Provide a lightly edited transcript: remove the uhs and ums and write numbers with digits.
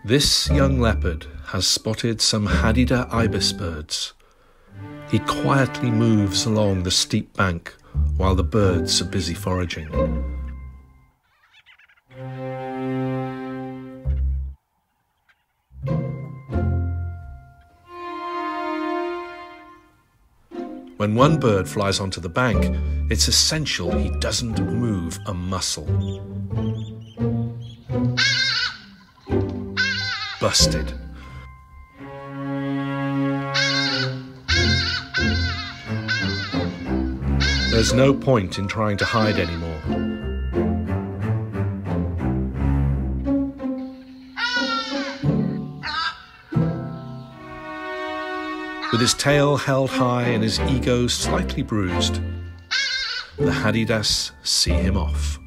This young leopard has spotted some Hadeda Ibis birds. He quietly moves along the steep bank while the birds are busy foraging. When one bird flies onto the bank, it's essential he doesn't move a muscle. Busted. There's no point in trying to hide anymore. With his tail held high and his ego slightly bruised, the Hadedas see him off.